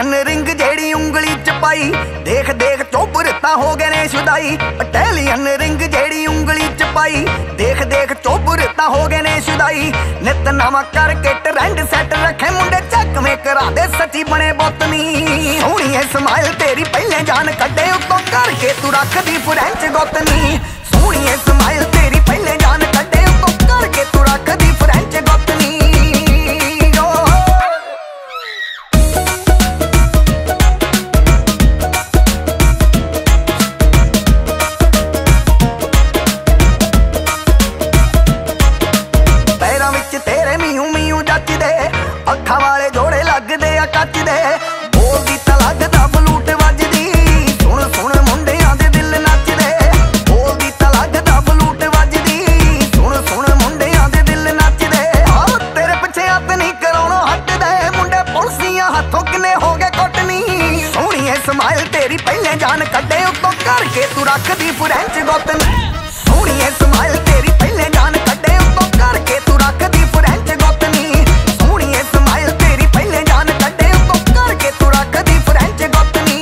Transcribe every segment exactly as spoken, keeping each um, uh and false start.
Italian ring जेड़ी उंगली च पाई, देख देख चोबर तां हो गए ने शुदाई। इटालियन रिंग जेड़ी उंगली च पाई, देख देख चोबर तां हो गए ने शुदाई। नित नवा करके ट्रेंड सेट रखे मुंडे चक में करा दे सची बने बोतनी। सोहणी है स्माइल तेरी पहले जान कड्डे उतों करके तू रख दी फ्रेंच गोतनी। सोहणी है स्माइल तेरी पहले जान कड्डे उतों करके तू रख दी फ्रेंच गोतनी। तेरे मीहू मीहू जचदे अखा वाले जोड़े लगदे आ कचदे। बोलदी तां लगदा बलूट वजदी, सुन सुन मुंडियां दे दिल नचदे। बोलदी तां लगदा बलूट वजदी, सुन सुन मुंडियां दे दिल नचदे। आओ तेरे पिछे हत्थ नहीं कराउणों हटदे, मुंडे पुलसियां हत्थों किने हो गए कुटनी। सोहणी है स्माइल तेरी पहले जान कड्डे उतों करके तू रख दी फ्रेंच गोतनी। सोहणी है स्माइल तेरी पहले जान कड्डे उतों करके तू रख दी फ्रेंच गोतनी। सोहणी है स्माइल तेरी पहले जान कड्डे उतों करके तू रख दी फ्रेंच गोतनी।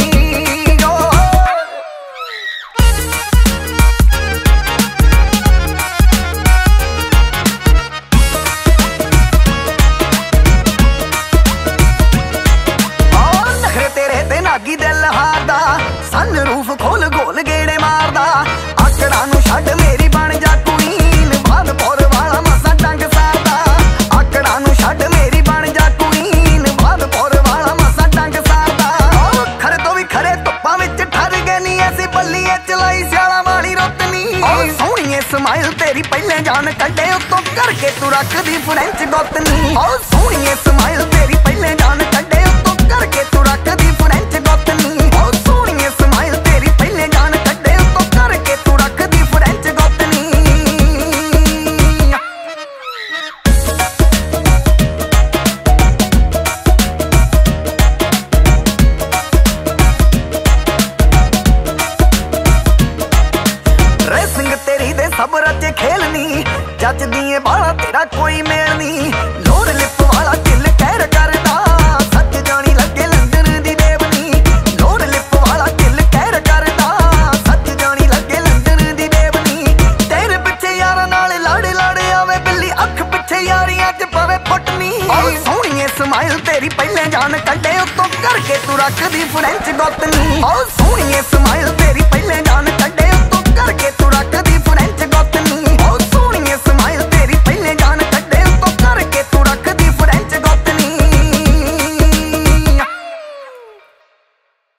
नखरे तेरे ते नागी दिल हारदा, सन रूफ खोल गोल गेड़े मारदा। आकड़ा नू छड्ड मेरी बन जा क्वीन, भादपुर वाला मसा डंग सारदा। आकड़ा नू छड्ड मेरी बन जा क्वीन, भादपुर वाला मसा डंग सारदा। खरे तो भी खरे धुप्पां विच ठर गए नी, ऐसी बल्लीए चलाई स्याला वाली रोतनी। सोहणी है स्माइल तेरी पहले जान कड्डे उतों करके तू रख दी फ्रेंच गोतनी। सोहणी है स्माइल तेरी पहले जान कड्डे उतों करके तू रख दी फ्रेंच गोतनी। सोहणी है स्माइल तेरी पहले जान कड्डे उतों करके तू रख दी फ्रेंच गोतनी। ड्रेसिंग तेरी दे सब रचे खेलनी, जचदी ए बाला तेरा कोई मेल नी। लोर लिप वाला दिल कहर करदा, सच जानी लगे लंदन दी देवनी। लोर लिप वाला दिल कहर करदा, सच जानी लगे लंदन दी देवनी। तेरे पिछे यारां नाल लाड़े लाड़े आवे बिल्ली, अख पिछे यारियां च पवे पुटनी। सोहणी है स्माइल तेरी पहले जान कड्डे उतों करके तू रख दी फ्रेंच गोतनी। सोहणी है स्माइल तेरी पहले जान कड्डे उतों करके